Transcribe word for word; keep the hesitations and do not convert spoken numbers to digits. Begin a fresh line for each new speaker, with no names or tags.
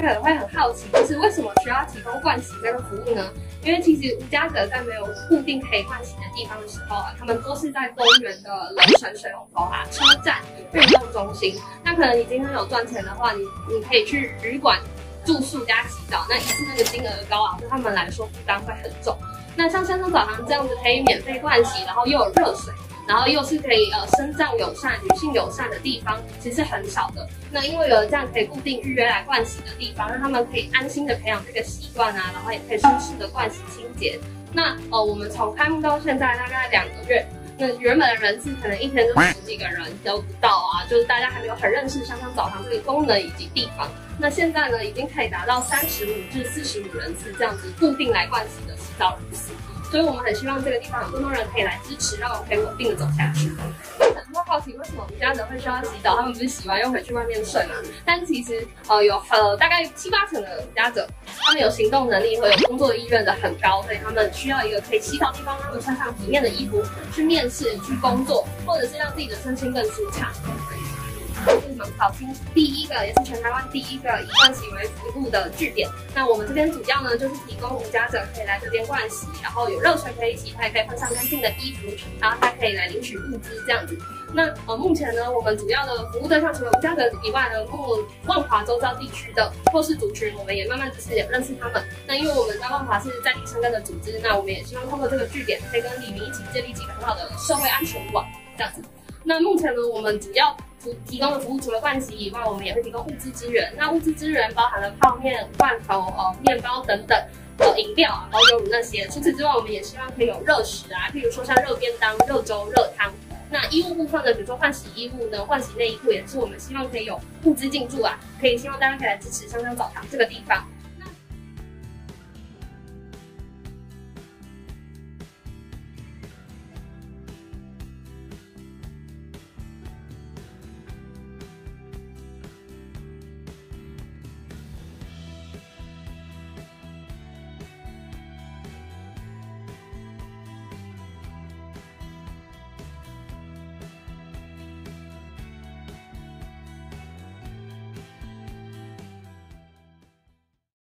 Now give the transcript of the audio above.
可能会很好奇，就是为什么需要提供盥洗这个服务呢？因为其实无家者在没有固定可以盥洗的地方的时候啊，他们都是在公园的楼层、水龙头啊、车站、运动中心。那可能你今天有赚钱的话，你你可以去旅馆住宿加洗澡，那一次那个金额高啊，对他们来说负担会很重。那像香香澡堂这样子可以免费盥洗，然后又有热水，然后又是可以呃身障友善、女性友善的地方，其实很少的。那因为有了这样可以固定预约来盥洗的地方，让他们可以安心的培养这个习惯啊，然后也可以舒适的盥洗清洁。那呃我们从开幕到现在大概两个月。那原本的人次可能一天就十几个人都不到啊，就是大家还没有很认识香香澡堂这个功能以及地方。那现在呢，已经可以达到三十五至四十五人次这样子固定来盥洗的洗澡人次，所以我们很希望这个地方有更多人可以来支持，让我们可以稳定的走下去。很多人好奇为什么无家者会需要洗澡，他们不是洗完又回去外面睡嘛？但其实呃有呃大概七八成的无家者，他们有行动能力和有工作意愿的很高，所以他们需要一个可以洗澡的地方，让他们穿上体面的衣服去面试、去工作，或者是让自己的身心更舒畅。这是我们考清第一个，也是全台湾第一个以盥洗为服务的据点。那我们这边主要呢，就是提供无家者可以来这边盥洗，然后有热水可以洗，他也可以换上干净的衣服，然后他可以来领取物资这样子。那呃，目前呢，我们主要的服务对象除了无家者以外呢，过万华周遭地区的弱势族群，我们也慢慢就是也认识他们。那因为我们在万华是在地生根的组织，那我们也希望通过这个据点，可以跟里民一起建立起很好的社会安全网这样子。那目前呢，我们主要提供的服务除了盥洗以外，我们也会提供物资支援。那物资支援包含了泡面、罐头、呃面包等等，呃饮料啊、保酒乳那些。除此之外，我们也希望可以有热食啊，譬如说像热便当、热粥、热汤。那衣物部分呢，比如说换洗衣物呢、换洗内衣裤，也是我们希望可以有物资进驻啊，可以希望大家可以来支持香香澡堂这个地方。